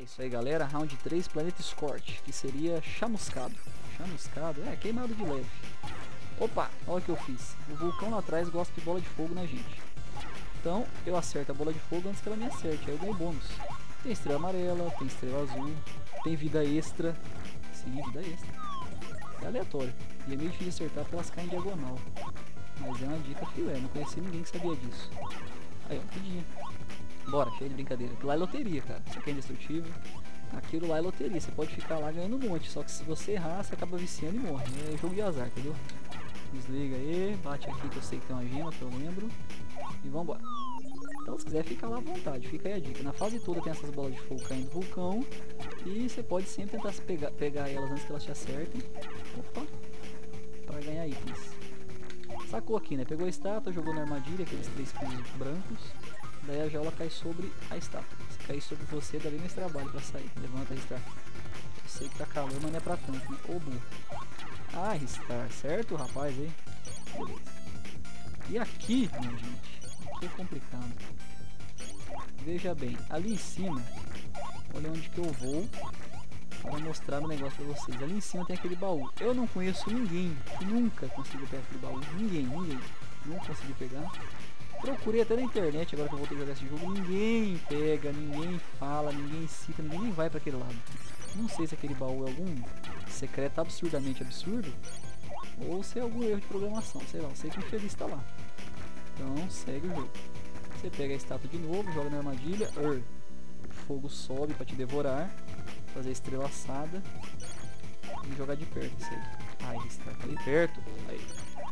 isso aí, galera. Round 3, Planeta Scorch, que seria chamuscado. Chamuscado? É, queimado de leve. Opa, olha o que eu fiz. O vulcão lá atrás gosta de bola de fogo na gente. Então, eu acerto a bola de fogo antes que ela me acerte. Aí eu ganho bônus. Tem estrela amarela, tem estrela azul, tem vida extra. Sim, vida extra. É aleatório. E é meio difícil acertar porque elas caem em diagonal. Mas é uma dica filé, não conheci ninguém que sabia disso. Aí, ó, pedinha. Bora, cheio de brincadeira. Aquilo lá é loteria, cara. Isso aqui é indestrutível. Aquilo lá é loteria. Você pode ficar lá ganhando um monte. Só que se você errar, você acaba viciando e morre. É jogo de azar, entendeu? Desliga aí. Bate aqui que eu sei que tem uma gema, que eu lembro. E vambora. Então, se quiser ficar lá à vontade, fica aí a dica. Na fase toda tem essas bolas de fogo caindo do vulcão. E você pode sempre tentar pegar elas antes que elas te acertem. Opa. Pra ganhar itens. Sacou aqui, né? Pegou a estátua, jogou na armadilha, aqueles 3 pisos brancos. Daí a jaula cai sobre a estátua. Se cair sobre você, dá bem mais trabalho pra sair. Levanta, Ristar. Eu sei que tá calor, mas não é pra tanto, né? Ô, burro. Ah, Ristar. Certo, rapaz, aí? Beleza. E aqui, minha gente, aqui é complicado. Veja bem, ali em cima, olha onde que eu vou para mostrar o negócio pra vocês. Ali em cima tem aquele baú. Eu não conheço ninguém que nunca conseguiu pegar aquele baú. Ninguém. Não consegui pegar. Procurei até na internet, agora que eu voltei a jogar esse jogo. Ninguém pega, ninguém fala, ninguém cita, ninguém nem vai pra aquele lado. Não sei se aquele baú é algum secreto absurdamente absurdo, ou se é algum erro de programação, sei lá. Eu sei que o infeliz tá lá. Então segue o jogo. Você pega a estátua de novo, joga na armadilha. O fogo sobe pra te devorar. Fazer a estrela assada e jogar de perto isso aí. Ai, está ali perto. Aí.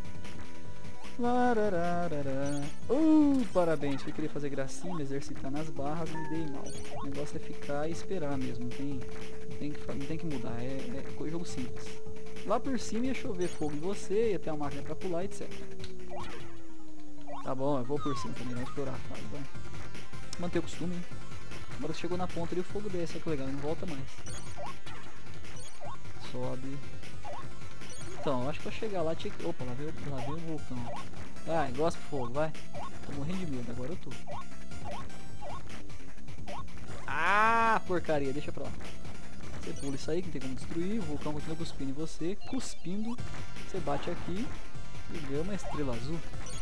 Parabéns, fui querer fazer gracinha, me exercitar nas barras e me dei mal. O negócio é ficar e esperar mesmo, não tem que mudar, é jogo simples. Lá por cima ia chover fogo em você, ia ter uma máquina pra pular, etc. Tá bom, eu vou por cima também, vamos explorar a fase, vai. Manter o costume, hein? Agora chegou na ponta ali, o fogo desce, olha que legal, não volta mais. Sobe. Então, acho que pra chegar lá tinha que... Opa, lá veio o vulcão. Vai, gosta do fogo, vai. Tô morrendo de medo, agora eu tô. Ah, porcaria, deixa pra lá. Você pula isso aí, que não tem como destruir. O vulcão continua cuspindo em você. Cuspindo, você bate aqui e ganha uma estrela azul.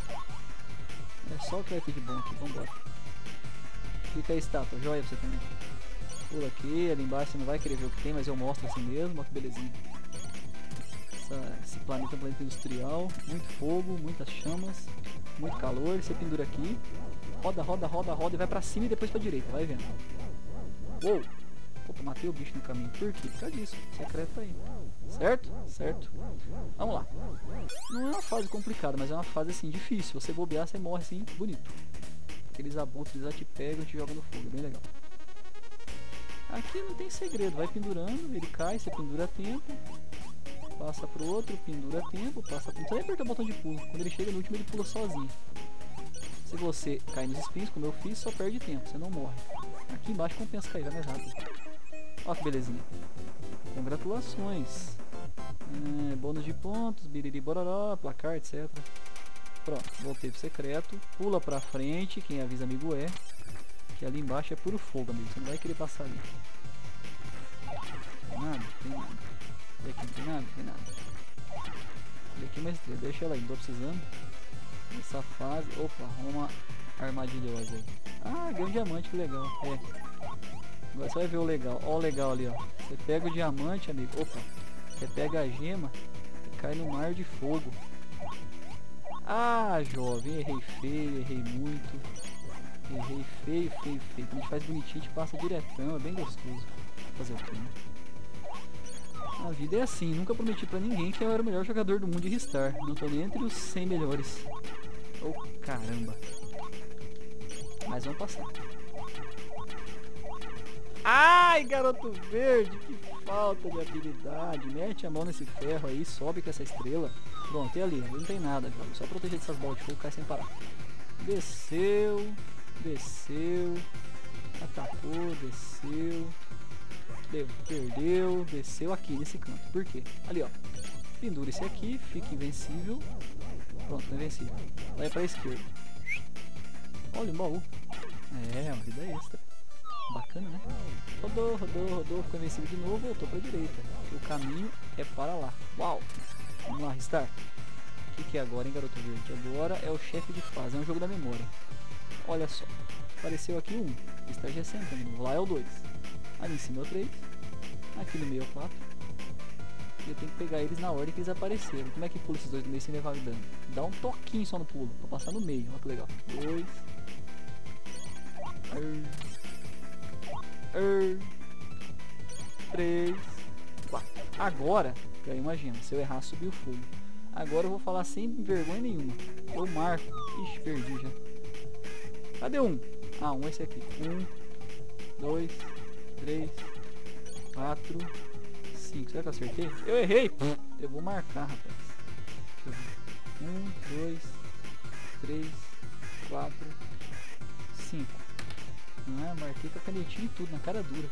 É só o que vai ter de bom aqui, vambora. Fica a estátua, joia pra você também. Pula aqui, ali embaixo você não vai querer ver o que tem, mas eu mostro assim mesmo, olha que belezinha. Esse planeta é um planeta industrial, muito fogo, muitas chamas, muito calor, você pendura aqui, roda e vai pra cima e depois pra direita, vai vendo. Uou! Opa, matei o bicho no caminho, por quê? Por causa disso, secreto aí. Certo? Certo. Vamos lá. Não é uma fase complicada, mas é uma fase assim, difícil, você bobear, você morre assim, bonito. Aqueles abutres lá te pegam e te jogam no fogo, bem legal. Aqui não tem segredo, vai pendurando, ele cai, você pendura a tempo. Passa pro outro, pendura a tempo, passa pro... Você vai apertar o botão de pulo, quando ele chega no último ele pula sozinho. Se você cair nos espinhos, como eu fiz, só perde tempo, você não morre. Aqui embaixo compensa cair, vai mais rápido. Olha que belezinha. Congratulações. Bônus de pontos, biriri bororó, placar, etc. Pronto, voltei pro secreto. Pula pra frente, quem avisa amigo é. Que ali embaixo é puro fogo, amigo. Você não vai querer passar ali. Tem nada? Tem nada. E aqui não tem nada? Tem nada. E aqui uma estrela. Deixa ela aí, não tô precisando. Essa fase... Opa, uma armadilhosa aí. Ah, ganhei um diamante, que legal. Agora você vai ver o legal. Ó o legal ali, ó. Você pega o diamante, amigo. Opa. Você pega a gema e cai no mar de fogo. Ah, jovem, errei feio, errei muito. Errei feio. Quando a gente faz bonitinho, a gente passa diretão, é bem gostoso. Fazer o que, né? A vida é assim, nunca prometi pra ninguém que eu era o melhor jogador do mundo de Ristar. Não tô nem entre os 100 melhores. Oh, caramba. Mas vamos passar. Ai, garoto verde, que falta de habilidade. Mete a mão nesse ferro aí, sobe com essa estrela. Pronto, e ali, não tem nada, jogo. Só proteger dessas bolas de fogo, cai sem parar. Desceu, atacou, desceu, perdeu, desceu aqui nesse canto. Por quê? Ali, ó. Pendura esse aqui, fica invencível. Pronto, invencível. Vai pra esquerda. Olha o baú. É, uma vida extra. Bacana, né? Rodou, rodou, rodou, ficou invencível de novo, voltou pra direita. O caminho é para lá. Uau! Vamos lá, Ristar. O que é agora, hein, garoto verde? Agora é o chefe de fase, é um jogo da memória. Olha só, apareceu aqui o 1. Ristar já senta de novo. Lá é o 2. Ali em cima é o 3. Aqui no meio é o 4. E eu tenho que pegar eles na ordem que eles apareceram. Como é que pula esses dois no meio sem levar dano? Dá um toquinho só no pulo, pra passar no meio. Olha que legal. 2. 3. 4. Agora, ganhei uma gema. Se eu errar, subiu o fogo. Agora eu vou falar sem vergonha nenhuma. Eu marco. Ixi, perdi já. Cadê um? Ah, um é esse aqui. 1, 2, 3, 4, 5. Será que eu acertei? Eu errei! Eu vou marcar, rapaz. Deixa eu ver. 1, 2, 3, 4, 5. Ah, marquei com a canetinha e tudo, na cara dura.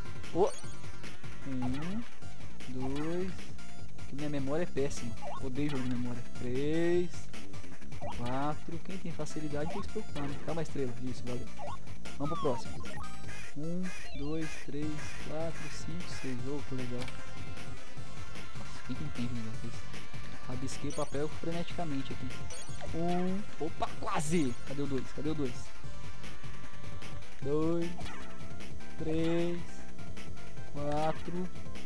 1, 2. Minha memória é péssima. Odeio jogo de memória. 3, 4. Quem tem facilidade tem que se preocupar, né? Calma, estrela. Isso, valeu. Vamos pro próximo. 1, 2, 3, 4, 5, 6. Oh, que legal. Nossa, quem que entende o negócio desse? Rabisquei o papel freneticamente aqui. 1. Opa, quase! Cadê o 2? Cadê o 2? 2, 3, 4,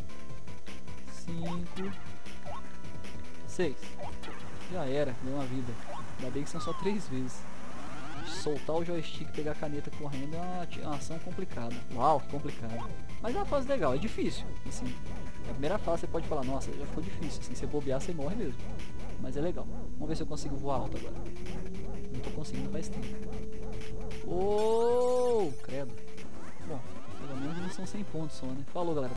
5, 6. Já era, deu uma vida. Ainda bem que são só 3 vezes. Soltar o joystick e pegar a caneta correndo é uma ação complicada. Uau, que complicado. Mas é uma fase legal, é difícil. Assim, a primeira fase você pode falar, nossa, já ficou difícil. Assim, se você bobear, você morre mesmo. Mas é legal. Vamos ver se eu consigo voar alto agora. Não tô conseguindo faz tempo. Oh, credo. Bom, pelo menos não são 100 pontos só, né? Falou, galera.